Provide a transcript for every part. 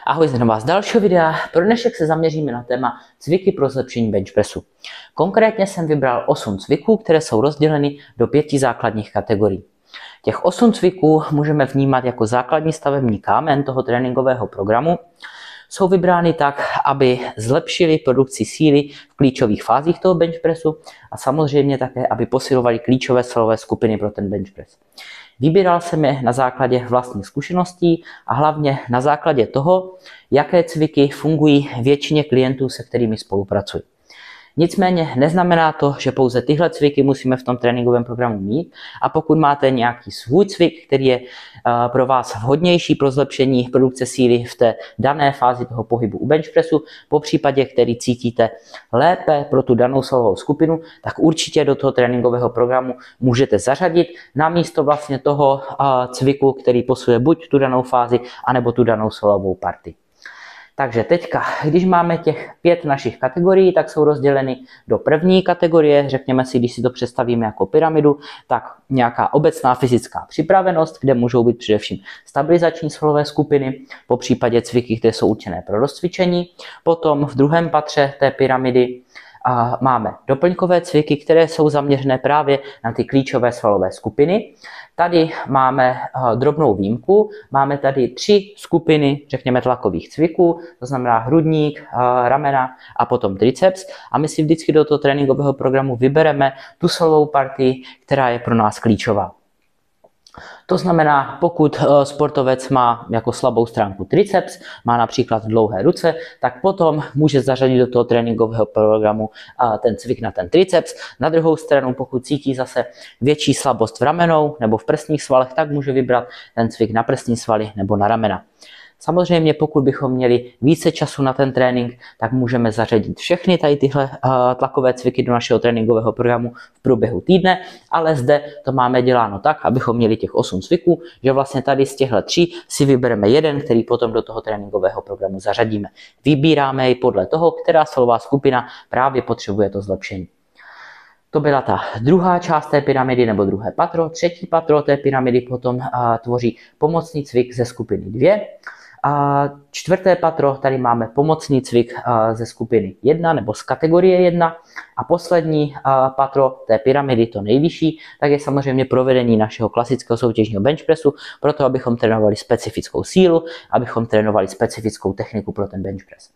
Ahoj, znova vás z dalšího videa. Pro dnešek se zaměříme na téma cviky pro zlepšení bench pressu. Konkrétně jsem vybral 8 cviků, které jsou rozděleny do 5 základních kategorií. Těch 8 cviků můžeme vnímat jako základní stavební kámen toho tréninkového programu. Jsou vybrány tak, aby zlepšili produkci síly v klíčových fázích toho bench pressu a samozřejmě také, aby posilovali klíčové svalové skupiny pro ten bench press. Vybíral jsem je na základě vlastních zkušeností a hlavně na základě toho, jaké cviky fungují většině klientů, se kterými spolupracuji. Nicméně neznamená to, že pouze tyhle cviky musíme v tom tréninkovém programu mít, a pokud máte nějaký svůj cvik, který je pro vás vhodnější pro zlepšení produkce síly v té dané fázi toho pohybu u bench pressu, po případě, který cítíte lépe pro tu danou svalovou skupinu, tak určitě do toho tréninkového programu můžete zařadit namísto vlastně toho cviku, který posiluje buď tu danou fázi, anebo tu danou svalovou partii. Takže teďka, když máme těch 5 našich kategorií, tak jsou rozděleny do první kategorie, řekněme si, když si to představíme jako pyramidu, tak nějaká obecná fyzická připravenost, kde můžou být především stabilizační svalové skupiny, po případě cviky, které jsou určené pro rozcvičení. Potom v druhém patře té pyramidy máme doplňkové cviky, které jsou zaměřené právě na ty klíčové svalové skupiny. Tady máme drobnou výjimku, máme tady 3 skupiny, řekněme, tlakových cviků, to znamená hrudník, ramena a potom triceps, a my si vždycky do toho tréninkového programu vybereme tu svalovou partii, která je pro nás klíčová. To znamená, pokud sportovec má jako slabou stránku triceps, má například dlouhé ruce, tak potom může zařadit do toho tréninkového programu ten cvik na ten triceps. Na druhou stranu, pokud cítí zase větší slabost v ramenou nebo v prsních svalech, tak může vybrat ten cvik na prsní svaly nebo na ramena. Samozřejmě, pokud bychom měli více času na ten trénink, tak můžeme zařadit všechny tady tyhle tlakové cviky do našeho tréninkového programu v průběhu týdne, ale zde to máme děláno tak, abychom měli těch 8 cviků, že vlastně tady z těchto 3 si vybereme jeden, který potom do toho tréninkového programu zařadíme. Vybíráme ji podle toho, která svalová skupina právě potřebuje to zlepšení. To byla ta druhá část té pyramidy nebo druhé patro. Třetí patro té pyramidy potom tvoří pomocný cvik ze skupiny 2. Čtvrté patro, tady máme pomocný cvik ze skupiny 1 nebo z kategorie 1. A poslední patro té pyramidy, to nejvyšší, tak je samozřejmě provedení našeho klasického soutěžního bench pressu, proto abychom trénovali specifickou sílu, abychom trénovali specifickou techniku pro ten bench press.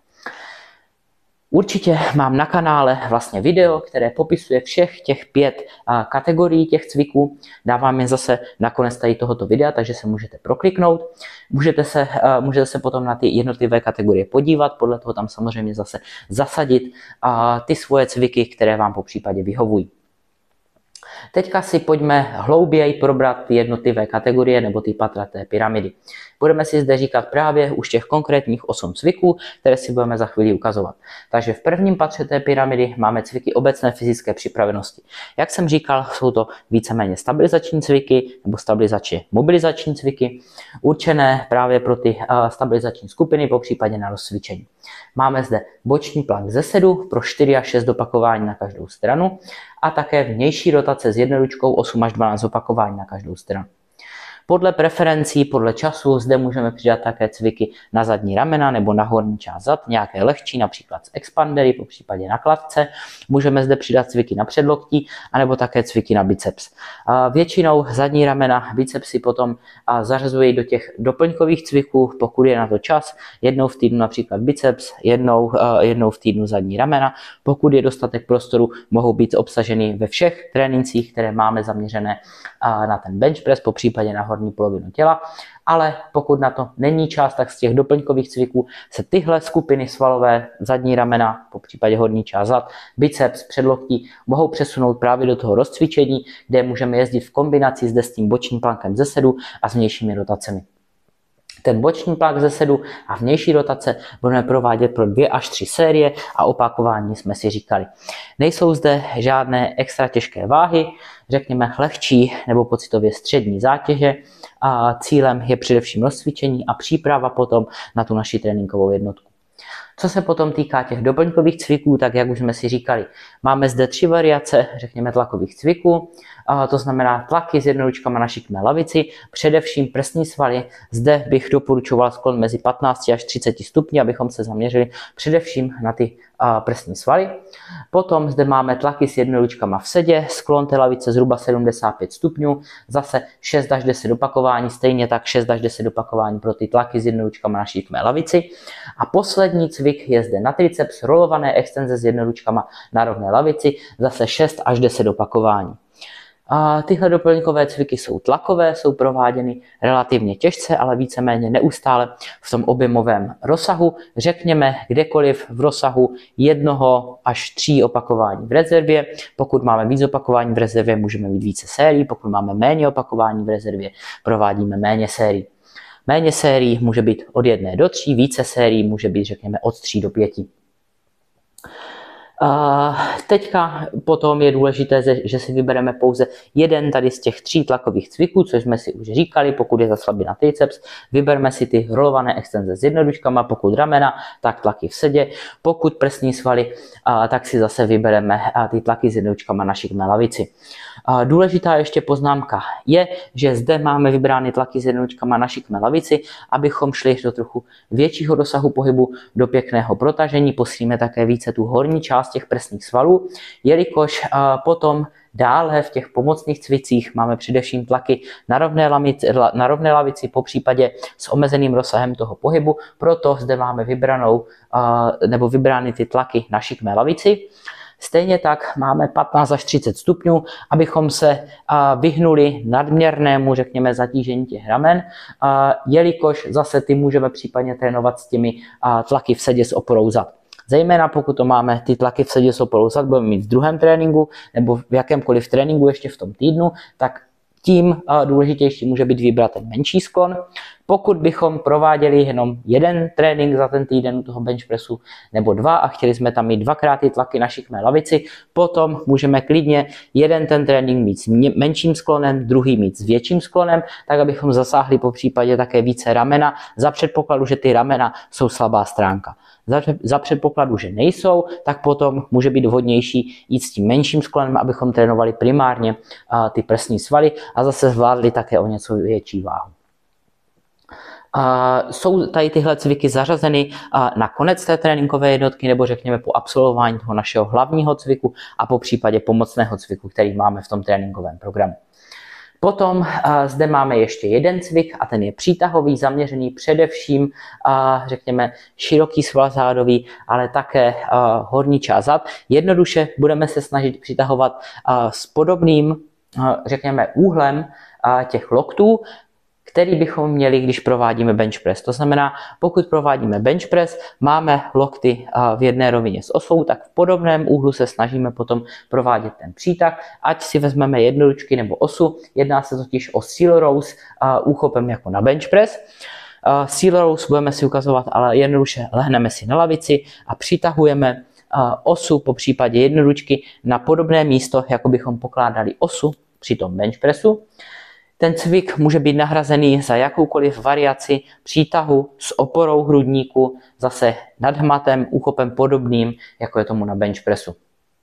Určitě mám na kanále vlastně video, které popisuje všech těch 5 kategorií těch cviků. Dávám je zase nakonec tady tohoto videa, takže se můžete prokliknout. Můžete se potom na ty jednotlivé kategorie podívat, podle toho tam samozřejmě zase zasadit ty svoje cviky, které vám po případě vyhovují. Teďka si pojďme hlouběji probrat ty jednotlivé kategorie nebo ty patra té pyramidy. Budeme si zde říkat právě už těch konkrétních 8 cviků, které si budeme za chvíli ukazovat. Takže v prvním patře té pyramidy máme cviky obecné fyzické připravenosti. Jak jsem říkal, jsou to víceméně stabilizační cviky nebo stabilizačně mobilizační cviky, určené právě pro ty stabilizační skupiny, po případě na rozcvičení. Máme zde boční plank ze sedu pro 4 až 6 opakování na každou stranu a také vnější rotace s jednoručkou 8 až 12 opakování na každou stranu. Podle preferencí, podle času zde můžeme přidat také cviky na zadní ramena nebo na horní část zad, nějaké lehčí, například z expandery, po případě na kladce. Můžeme zde přidat cviky na předloktí, anebo také cviky na biceps. Většinou zadní ramena, bicepsy potom zařazují do těch doplňkových cviků, pokud je na to čas. Jednou v týdnu například biceps, jednou v týdnu zadní ramena. Pokud je dostatek prostoru, mohou být obsaženy ve všech trénincích, které máme zaměřené na ten bench press, po případě na horní polovinu těla, ale pokud na to není čas, tak z těch doplňkových cviků se tyhle skupiny svalové, zadní ramena, po případě horní část zad, biceps, předloktí mohou přesunout právě do toho rozcvičení, kde můžeme jezdit v kombinaci zde s tím bočním plankem ze sedu a s vnějšími rotacemi. Ten boční plank ze sedu a vnější rotace budeme provádět pro 2 až 3 série a opakování jsme si říkali. Nejsou zde žádné extra těžké váhy, řekněme lehčí nebo pocitově střední zátěže, a cílem je především rozcvičení a příprava potom na tu naši tréninkovou jednotku. Co se potom týká těch doplňkových cviků, tak jak už jsme si říkali, máme zde 3 variace, řekněme, tlakových cviků. To znamená tlaky s jednoručkama na šikmé lavici, především prsní svaly. Zde bych doporučoval sklon mezi 15 až 30 stupni, abychom se zaměřili především na ty prsní svaly. Potom zde máme tlaky s jednoručkama v sedě, sklon té lavice zhruba 75 stupňů, zase 6 až 10 opakování, stejně tak 6 až 10 opakování pro ty tlaky s jednoručkama na šikmé lavici. A poslední cvik je zde na triceps, rolované extenze s jednoručkama na rovné lavici, zase 6 až 10 opakování. A tyhle doplňkové cviky jsou tlakové, jsou prováděny relativně těžce, ale víceméně neustále v tom objemovém rozsahu. Řekněme kdekoliv v rozsahu 1 až 3 opakování v rezervě. Pokud máme víc opakování v rezervě, můžeme mít více sérií. Pokud máme méně opakování v rezervě, provádíme méně sérií. Méně sérií může být od 1 do 3, více sérií může být, řekněme, od 3 do 5. Teďka potom je důležité, že si vybereme pouze jeden tady z těch 3 tlakových cviků, což jsme si už říkali. Pokud je za slabina triceps, vyberme si ty rolované extenze s jednoručkama, pokud ramena, tak tlaky v sedě, pokud prsní svaly, tak si zase vybereme ty tlaky s jednoručkama na šikmé lavici. Důležitá ještě poznámka je, že zde máme vybrány tlaky s jednoručkama na šikmé lavici, abychom šli do trochu většího dosahu pohybu, do pěkného protažení, posílíme také více tu horní část těch prsních svalů, jelikož potom dále v těch pomocných cvicích máme především tlaky na rovné lavici, po případě s omezeným rozsahem toho pohybu, proto zde máme vybrány ty tlaky na šikmé lavici. Stejně tak máme 15 až 30 stupňů, abychom se vyhnuli nadměrnému, řekněme, zatížení těch ramen, jelikož zase ty můžeme případně trénovat s těmi tlaky v sedě s oporou zad. Zejména pokud to máme ty tlaky v sedě s oporou zad, budeme mít v druhém tréninku nebo v jakémkoliv tréninku ještě v tom týdnu, tak tím důležitější může být vybrat ten menší sklon. Pokud bychom prováděli jenom jeden trénink za ten týden u toho bench pressu nebo 2 a chtěli jsme tam mít 2krát ty tlaky na šikmé lavici, potom můžeme klidně jeden ten trénink mít s menším sklonem, druhý mít s větším sklonem, tak abychom zasáhli po případě také více ramena, za předpokladu, že ty ramena jsou slabá stránka. Za předpokladu, že nejsou, tak potom může být vhodnější jít s tím menším sklonem, abychom trénovali primárně ty prsní svaly a zase zvládli také o něco větší váhu. Jsou tady tyhle cviky zařazeny na konec té tréninkové jednotky nebo řekněme po absolvování toho našeho hlavního cviku a po případě pomocného cviku, který máme v tom tréninkovém programu. Potom zde máme ještě jeden cvik a ten je přítahový, zaměřený především, řekněme, široký sval zádový, ale také horní část zad. Jednoduše budeme se snažit přitahovat s podobným, řekněme, úhlem těch loktů, který bychom měli, když provádíme bench press. To znamená, pokud provádíme bench press, máme lokty v jedné rovině s osou, tak v podobném úhlu se snažíme potom provádět ten přítah, ať si vezmeme jednoručky nebo osu. Jedná se totiž o seal rows úchopem jako na bench press. Seal rows budeme si ukazovat, ale jednoduše lehneme si na lavici a přitahujeme osu, po případě jednoručky, na podobné místo, jako bychom pokládali osu při tom bench pressu. Ten cvik může být nahrazený za jakoukoliv variaci přítahu s oporou hrudníku, zase nad hmatem, úchopem podobným, jako je tomu na bench pressu.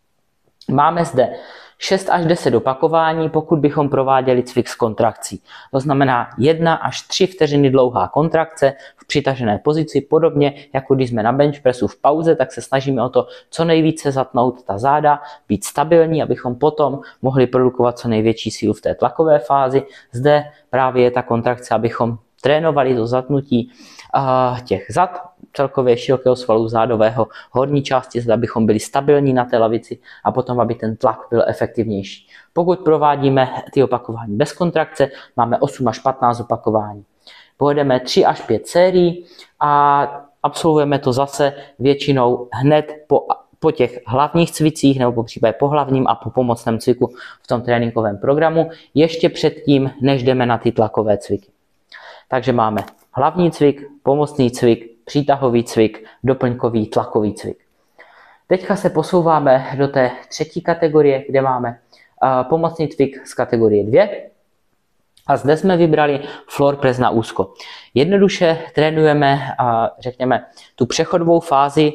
Máme zde 6 až 10 opakování, pokud bychom prováděli cvik s kontrakcí. To znamená 1 až 3 vteřiny dlouhá kontrakce v přitažené pozici, podobně jako když jsme na bench pressu v pauze, tak se snažíme o to co nejvíce zatnout ta záda, být stabilní, abychom potom mohli produkovat co největší sílu v té tlakové fázi. Zde právě je ta kontrakce, abychom trénovali to zatnutí těch zad, celkově širokého svalu zádového, horní části zad, abychom byli stabilní na té lavici a potom, aby ten tlak byl efektivnější. Pokud provádíme ty opakování bez kontrakce, máme 8 až 15 opakování. Pojedeme 3 až 5 sérií a absolvujeme to zase většinou hned po těch hlavních cvicích nebo po případě po hlavním a po pomocném cviku v tom tréninkovém programu, ještě předtím, než jdeme na ty tlakové cviky. Takže máme hlavní cvik, pomocný cvik, přítahový cvik, doplňkový, tlakový cvik. Teďka se posouváme do té třetí kategorie, kde máme pomocný cvik z kategorie 2. A zde jsme vybrali floor press na úzko. Jednoduše trénujeme, řekněme, tu přechodovou fázi,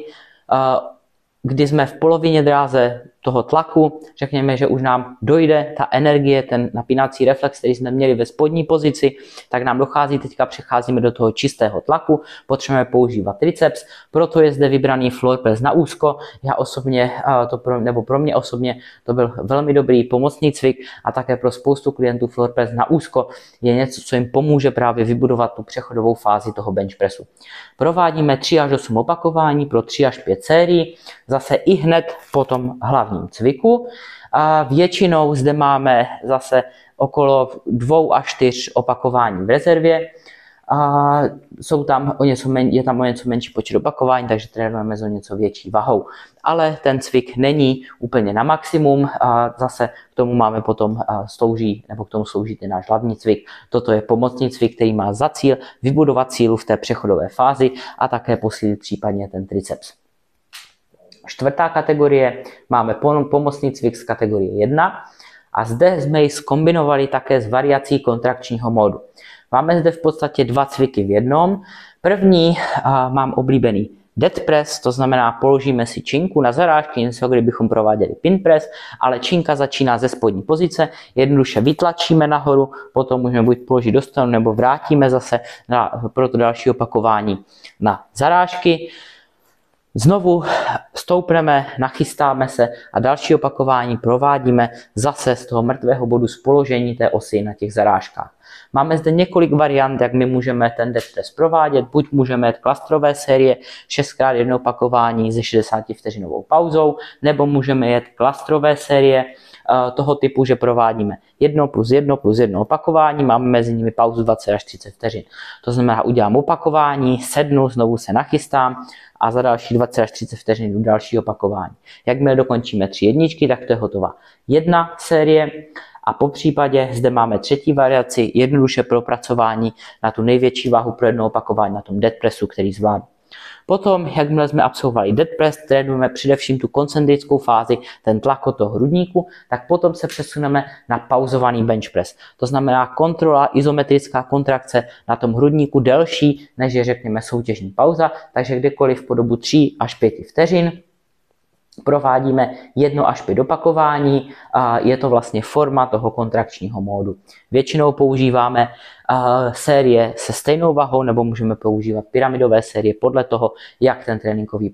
kdy jsme v polovině dráze toho tlaku, řekněme, že už nám dojde ta energie, ten napínací reflex, který jsme měli ve spodní pozici, tak nám dochází, teďka přecházíme do toho čistého tlaku, potřebujeme používat triceps, proto je zde vybraný floor press na úzko. Já osobně, pro mě osobně to byl velmi dobrý pomocný cvik a také pro spoustu klientů floor press na úzko je něco, co jim pomůže právě vybudovat tu přechodovou fázi toho bench pressu. Provádíme 3 až 8 opakování pro 3 až 5 sérií, zase i hned po tom hlavním cviku. A většinou zde máme zase okolo 2 až 4 opakování v rezervě. A je tam o něco menší počet opakování, takže trénujeme s o něco větší vahou. Ale ten cvik není úplně na maximum a zase k tomu máme potom k tomu slouží ten náš hlavní cvik. Toto je pomocný cvik, který má za cíl vybudovat sílu v té přechodové fázi a také posílit případně ten triceps. 4. kategorie máme pomocný cvik z kategorie 1 a zde jsme ji zkombinovali také s variací kontrakčního módu. Máme zde v podstatě 2 cviky v jednom. První mám oblíbený dead press, to znamená položíme si činku na zarážky, něco kdybychom prováděli pin press, ale činka začíná ze spodní pozice, jednoduše vytlačíme nahoru, potom můžeme buď položit do stanu nebo vrátíme zase pro to další opakování na zarážky. Znovu stoupneme, nachystáme se a další opakování provádíme zase z toho mrtvého bodu z položení té osy na těch zarážkách. Máme zde několik variant, jak my můžeme ten dead press provádět. Buď můžeme jít klastrové série 6x1 opakování se 60 vteřinovou pauzou, nebo můžeme jet klastrové série toho typu, že provádíme 1 plus 1 plus 1 opakování, máme mezi nimi pauzu 20 až 30 vteřin. To znamená, udělám opakování, sednu, znovu se nachystám a za další 20 až 30 vteřin jdu další opakování. Jakmile dokončíme 3 jedničky, tak to je hotová 1 série. A po případě zde máme 3. variaci, jednoduše propracování na tu největší váhu pro jedno opakování na tom dead pressu, který zvládnu. Potom, jakmile jsme absolvovali dead press, trénujeme především tu koncentrickou fázi, ten tlak od toho hrudníku, tak potom se přesuneme na pauzovaný bench press. To znamená kontrola, izometrická kontrakce na tom hrudníku delší, než je řekněme soutěžní pauza, takže kdekoliv po dobu 3 až 5 vteřin. Provádíme 1 až 5 opakování a je to vlastně forma toho kontrakčního módu. Většinou používáme série se stejnou vahou nebo můžeme používat pyramidové série podle toho, jak ten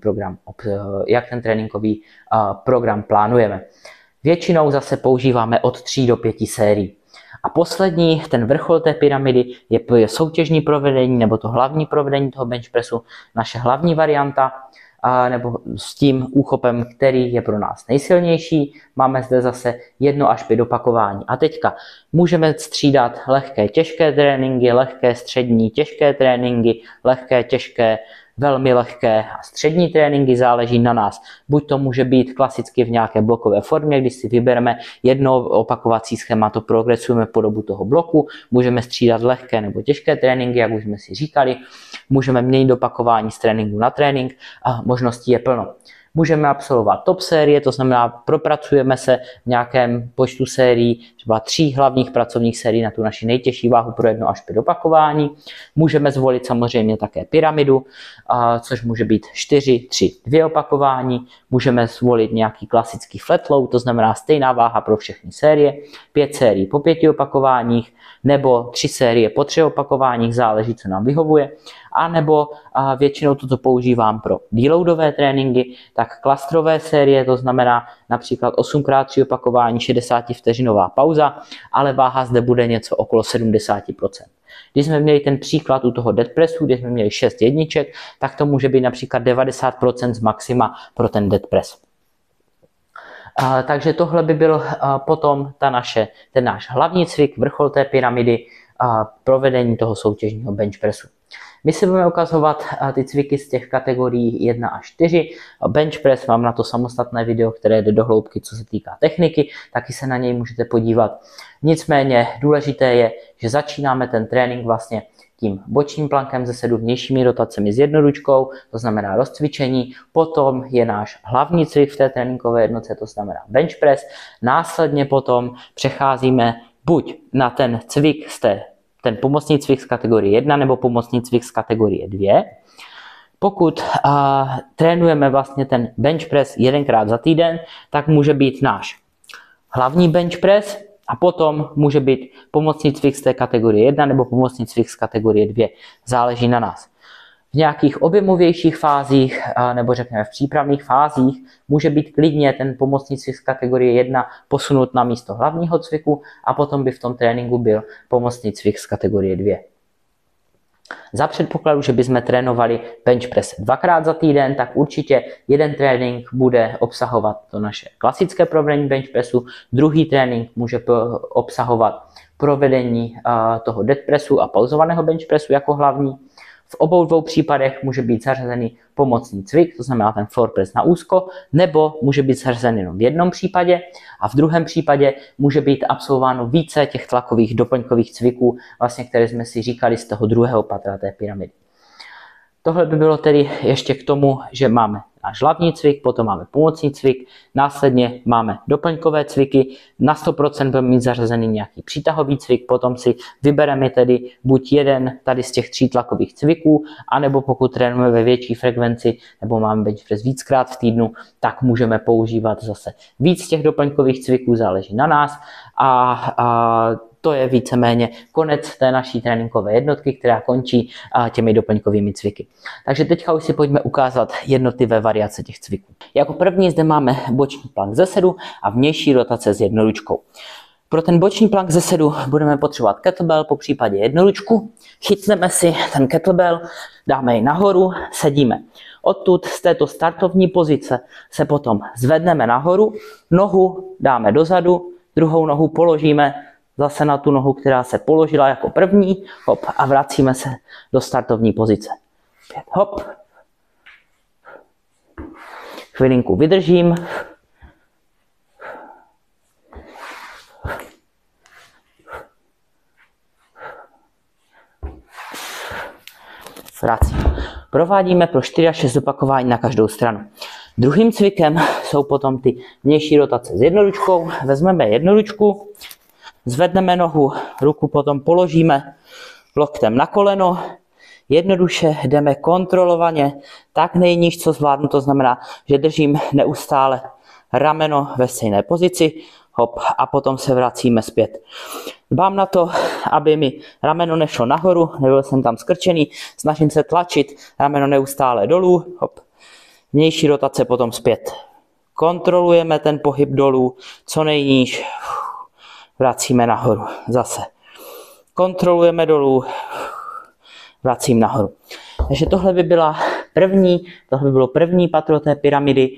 tréninkový program plánujeme. Většinou zase používáme od 3 do 5 sérií. A poslední, ten vrchol té pyramidy, je soutěžní provedení nebo to hlavní provedení toho bench pressu, naše hlavní varianta, nebo s tím úchopem, který je pro nás nejsilnější. Máme zde zase 1 až 5 opakování. A teďka můžeme střídat lehké, těžké tréninky, lehké, střední, těžké tréninky, lehké, těžké, velmi lehké a střední tréninky, záleží na nás. Buď to může být klasicky v nějaké blokové formě, kdy si vybereme jedno opakovací schéma, to progresujeme po dobu toho bloku, můžeme střídat lehké nebo těžké tréninky, jak už jsme si říkali, můžeme měnit opakování z tréninku na trénink a možností je plno. Můžeme absolvovat top série, to znamená propracujeme se v nějakém počtu sérií, třeba 3 hlavních pracovních sérií na tu naši nejtěžší váhu pro 1 až 5 opakování. Můžeme zvolit samozřejmě také pyramidu, což může být 4, 3, 2 opakování. Můžeme zvolit nějaký klasický flat load, to znamená stejná váha pro všechny série, 5 sérií po 5 opakováních, nebo 3 série po 3 opakováních, záleží, co nám vyhovuje. A nebo většinou toto používám pro deloadové tréninky, tak klastrové série, to znamená například 8x3 opakování, 60 vteřinová pauza, ale váha zde bude něco okolo 70%. Když jsme měli ten příklad u toho dead pressu, kde jsme měli 6 jedniček, tak to může být například 90% z maxima pro ten dead press. Takže tohle by byl potom ten náš hlavní cvik, vrchol té pyramidy, provedení toho soutěžního bench pressu. My si budeme ukazovat ty cviky z těch kategorií 1 až 4. Bench press, mám na to samostatné video, které jde do hloubky, co se týká techniky, taky se na něj můžete podívat. Nicméně důležité je, že začínáme ten trénink vlastně tím bočním plankem ze 7 vnějšími rotacemi s jednoručkou, to znamená rozcvičení, potom je náš hlavní cvik v té tréninkové jednotce, to znamená bench press, následně potom přecházíme buď na ten cvik ten pomocný cvik z kategorie 1 nebo pomocný cvik z kategorie 2. Pokud trénujeme vlastně ten bench press 1krát za týden, tak může být náš hlavní bench press a potom může být pomocný cvik z té kategorie 1 nebo pomocný cvik z kategorie 2. Záleží na nás. V nějakých objemovějších fázích nebo řekněme v přípravných fázích může být klidně ten pomocný cvik z kategorie 1 posunut na místo hlavního cviku a potom by v tom tréninku byl pomocný cvik z kategorie 2. Za předpokladu, že bychom trénovali bench press 2krát za týden, tak určitě jeden trénink bude obsahovat to naše klasické provedení bench pressu, druhý trénink může obsahovat provedení toho dead pressu a pauzovaného bench pressu jako hlavní. V obou dvou případech může být zařazený pomocný cvik, to znamená ten floor press na úzko, nebo může být zařazen jenom v jednom případě a v druhém případě může být absolvováno více těch tlakových doplňkových cviků, vlastně, které jsme si říkali z toho druhého patra té pyramidy. Tohle by bylo tedy ještě k tomu, že máme náš hlavní cvik, potom máme pomocný cvik, následně máme doplňkové cviky, na 100% budeme mít zařazený nějaký přitahový cvik, potom si vybereme tedy buď jeden tady z těch 3 tlakových cviků, anebo pokud trénujeme ve větší frekvenci nebo máme bench press víckrát v týdnu, tak můžeme používat zase víc těch doplňkových cviků, záleží na nás a to je víceméně konec té naší tréninkové jednotky, která končí těmi doplňkovými cviky. Takže teďka už si pojďme ukázat jednotlivé variace těch cviků. Jako první zde máme boční plank ze sedu a vnější rotace s jednoručkou. Pro ten boční plank ze sedu budeme potřebovat kettlebell, po případě jednoručku. Chytneme si ten kettlebell, dáme ji nahoru, sedíme. Odtud z této startovní pozice se potom zvedneme nahoru, nohu dáme dozadu, druhou nohu položíme zase na tu nohu, která se položila jako první, hop, a vracíme se do startovní pozice. Hop. Chvilinku vydržím. Vracím. Provádíme pro 4 až 6 opakování na každou stranu. Druhým cvikem jsou potom ty vnější rotace s jednoručkou. Vezmeme jednoručku, zvedneme nohu, ruku potom položíme loktem na koleno, jednoduše jdeme kontrolovaně tak nejníž, co zvládnu, to znamená, že držím neustále rameno ve stejné pozici, hop, a potom se vracíme zpět. Dbám na to, aby mi rameno nešlo nahoru, nebyl jsem tam skrčený, snažím se tlačit rameno neustále dolů, hop, vnější rotace potom zpět. Kontrolujeme ten pohyb dolů, co nejníž, vracíme nahoru, zase. Kontrolujeme dolů, vracím nahoru. Takže tohle by bylo první patro té pyramidy.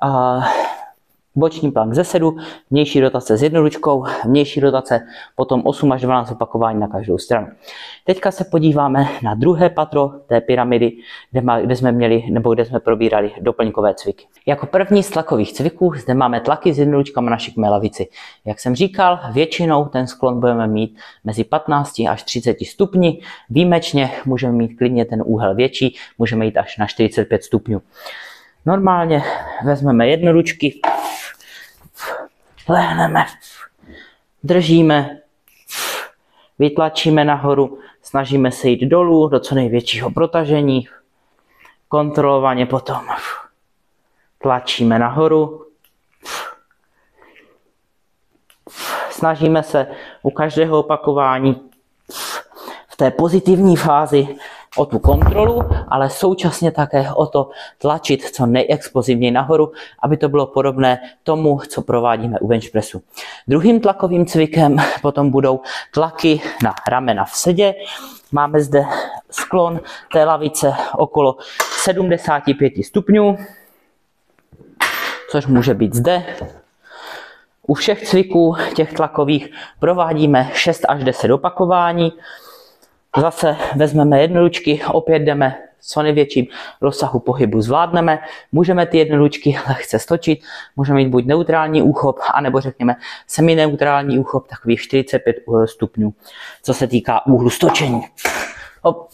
Boční plank ze sedu, vnější rotace s jednoručkou, vnější rotace, potom 8 až 12 opakování na každou stranu. Teďka se podíváme na druhé patro té pyramidy, kde jsme probírali doplňkové cviky. Jako první z tlakových cviků zde máme tlaky s jednoručkami na šikmé lavici. Jak jsem říkal, většinou ten sklon budeme mít mezi 15 až 30 stupni. Výjimečně můžeme mít klidně ten úhel větší, můžeme jít až na 45 stupňů. Normálně vezmeme jednoručky, lehneme, držíme, vytlačíme nahoru, snažíme se jít dolů do co největšího protažení, kontrolovaně potom tlačíme nahoru, snažíme se u každého opakování v té pozitivní fázi o tu kontrolu, ale současně také o to tlačit co nejexplozivněji nahoru, aby to bylo podobné tomu, co provádíme u bench pressu. Druhým tlakovým cvikem potom budou tlaky na ramena v sedě. Máme zde sklon té lavice okolo 75 stupňů, což může být zde. U všech cviků těch tlakových provádíme 6 až 10 opakování. Zase vezmeme jednoručky, opět jdeme v co největším rozsahu pohybu zvládneme. Můžeme ty jednoručky lehce stočit, můžeme mít buď neutrální úchop, anebo řekněme semineutrální úchop, takových 45 stupňů, co se týká úhlu stočení. Hop.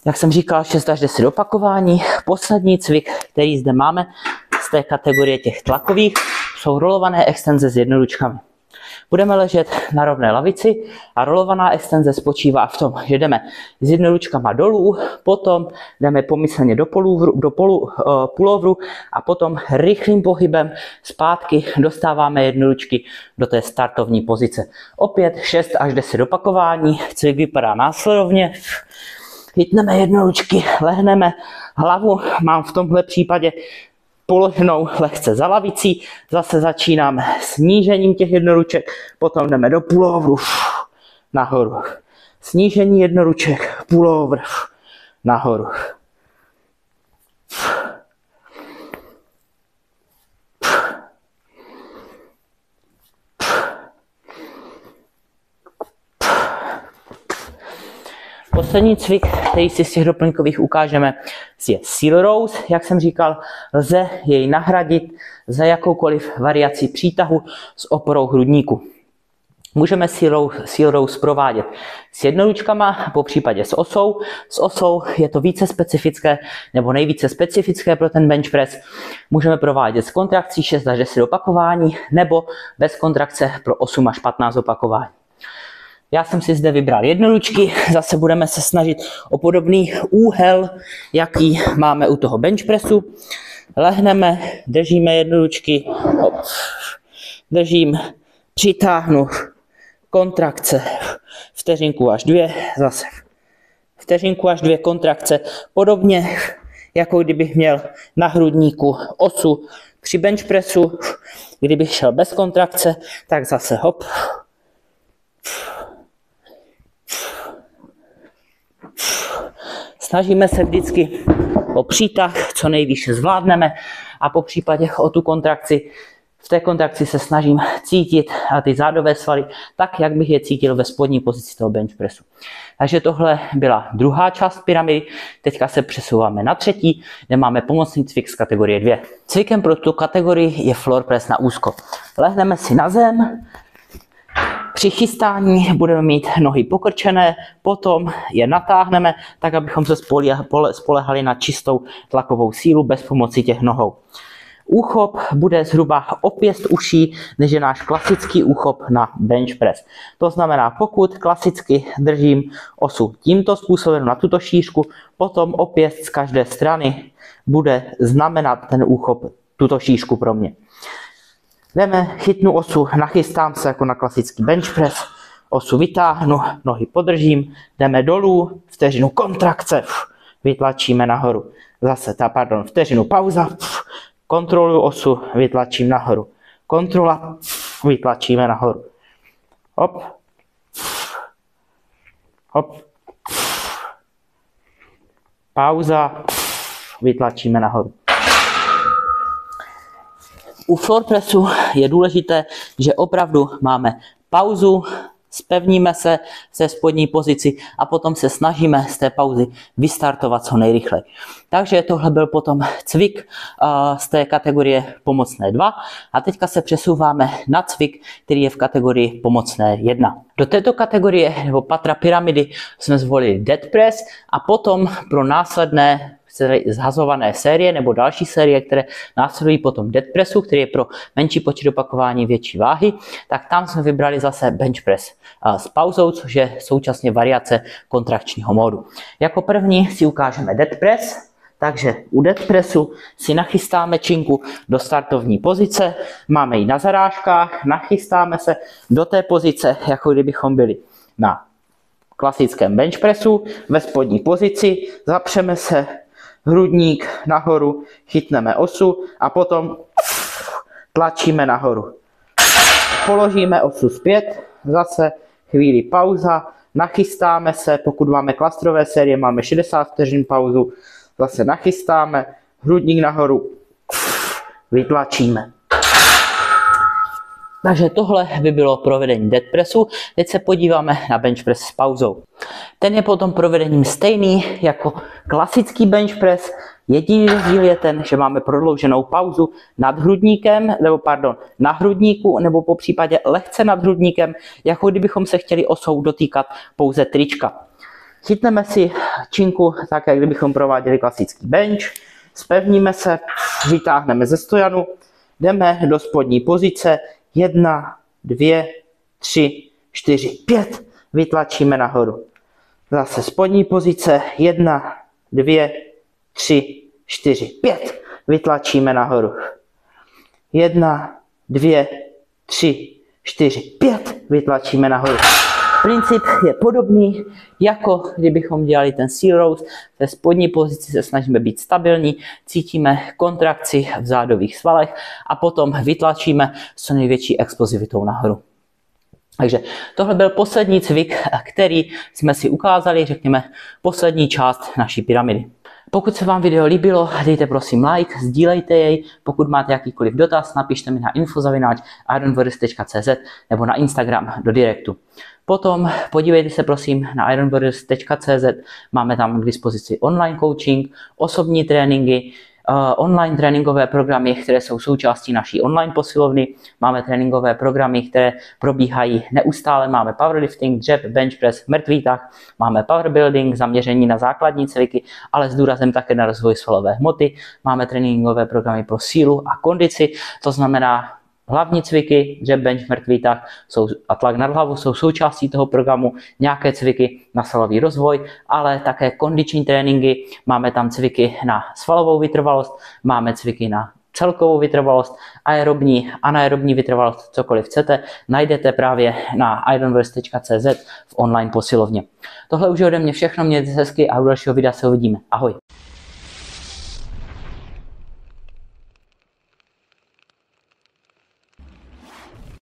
Jak jsem říkal, 6 až 10 opakování. Poslední cvik, který zde máme z té kategorie těch tlakových, jsou rolované extenze s jednoručkami. Budeme ležet na rovné lavici a rolovaná extenze spočívá v tom, že jdeme s jednoručkama dolů, potom jdeme pomyslně do pulovru a potom rychlým pohybem zpátky dostáváme jednoručky do té startovní pozice. Opět 6 až 10 opakování, cvik vypadá následovně. Chytneme jednoručky, lehneme, hlavu mám v tomhle případě položenou lehce za lavicí, zase začínáme snížením těch jednoruček, potom jdeme do pulovru, nahoru. Snížení jednoruček, pulovr, nahoru. Poslední cvik, který si z těch doplňkových ukážeme, je Seal Rows. Jak jsem říkal, lze jej nahradit za jakoukoliv variaci přítahu s oporou hrudníku. Můžeme Seal Rows provádět s jednoručkama, po případě s osou. S osou je to více specifické, nebo nejvíce specifické pro ten bench press. Můžeme provádět s kontrakcí 6 až 10 opakování, nebo bez kontrakce pro 8 až 15 opakování. Já jsem si zde vybral jednoručky, zase budeme se snažit o podobný úhel, jaký máme u toho bench pressu. Lehneme, držíme jednoručky, držím, přitáhnu, kontrakce, vteřinku až 2, zase vteřinku až 2 kontrakce, podobně jako kdybych měl na hrudníku osu při bench pressu, kdybych šel bez kontrakce, tak zase hop. Snažíme se vždycky o přítah, co nejvýše zvládneme a po případě o tu kontrakci. V té kontrakci se snažím cítit ty zádové svaly tak, jak bych je cítil ve spodní pozici toho bench pressu. Takže tohle byla druhá část pyramidy. Teďka se přesouváme na třetí, kde máme pomocný cvik z kategorie 2. Cvikem pro tu kategorii je floor press na úzko. Lehneme si na zem. Při chystání budeme mít nohy pokrčené, potom je natáhneme, tak abychom se spolehali na čistou tlakovou sílu bez pomoci těch nohou. Úchop bude zhruba o pěst uší, než je náš klasický úchop na bench press. To znamená, pokud klasicky držím osu tímto způsobem na tuto šířku, potom o pěst z každé strany bude znamenat ten úchop tuto šířku pro mě. Jdeme, chytnu osu, nachystám se jako na klasický bench press, osu vytáhnu, nohy podržím, jdeme dolů, vteřinu kontrakce, vytlačíme nahoru. Zase, vteřinu pauza, kontroluji osu, vytlačím nahoru. Kontrola, vytlačíme nahoru. Hop, hop, pauza, vytlačíme nahoru. U floor pressu je důležité, že opravdu máme pauzu, zpevníme se ze spodní pozici a potom se snažíme z té pauzy vystartovat co nejrychleji. Takže tohle byl potom cvik z té kategorie pomocné 2 a teďka se přesouváme na cvik, který je v kategorii pomocné 1. Do této kategorie nebo patra pyramidy jsme zvolili dead press a potom pro následné zhazované série nebo další série, které následují potom dead pressu, který je pro menší počet opakování větší váhy, tak tam jsme vybrali zase bench press s pauzou, což je současně variace kontrakčního módu. Jako první si ukážeme dead press, takže u dead pressu si nachystáme činku do startovní pozice, máme ji na zarážkách, nachystáme se do té pozice, jako kdybychom byli na klasickém bench pressu, ve spodní pozici, zapřeme se hrudník nahoru, chytneme osu a potom tlačíme nahoru. Položíme osu zpět, zase chvíli pauza, nachystáme se, pokud máme klastrové série, máme 60 vteřin pauzu, zase nachystáme, hrudník nahoru, vytlačíme. Takže tohle by bylo provedení dead pressu. Teď se podíváme na bench press s pauzou. Ten je potom provedením stejný jako klasický bench press. Jediný rozdíl je ten, že máme prodlouženou pauzu nad hrudníkem, na hrudníku, nebo po případě lehce nad hrudníkem, jako kdybychom se chtěli osou dotýkat pouze trička. Chytneme si činku tak, jak kdybychom prováděli klasický bench, zpevníme se, vytáhneme ze stojanu, jdeme do spodní pozice, 1, 2, 3, 4, 5, vytlačíme nahoru. Zase spodní pozice, 1, 2, 3, 4, 5, vytlačíme nahoru. 1, 2, 3, 4, 5, vytlačíme nahoru. Princip je podobný, jako kdybychom dělali ten seal rows. Ve spodní pozici se snažíme být stabilní, cítíme kontrakci v zádových svalech a potom vytlačíme s co největší explozivitou nahoru. Takže tohle byl poslední cvik, který jsme si ukázali, řekněme, poslední část naší pyramidy. Pokud se vám video líbilo, dejte prosím like, sdílejte jej. Pokud máte jakýkoliv dotaz, napište mi na info@ironwarriors.cz nebo na Instagram do direktu. Potom podívejte se prosím na ironwarriors.cz, máme tam k dispozici online coaching, osobní tréninky, online tréninkové programy, které jsou součástí naší online posilovny. Máme tréninkové programy, které probíhají neustále. Máme powerlifting, dřep, bench press, mrtvý tah. Máme power building, zaměření na základní cviky, ale s důrazem také na rozvoj svalové hmoty. Máme tréninkové programy pro sílu a kondici, to znamená hlavní cviky, dřep, bench, mrtvý tah a tlak nad hlavu jsou součástí toho programu, nějaké cviky na svalový rozvoj, ale také kondiční tréninky, máme tam cviky na svalovou vytrvalost, máme cviky na celkovou vytrvalost, aerobní, anaerobní vytrvalost, cokoliv chcete, najdete právě na ironwarriors.cz v online posilovně. Tohle už je ode mě všechno, mějte se hezky a u dalšího videa se uvidíme. Ahoj.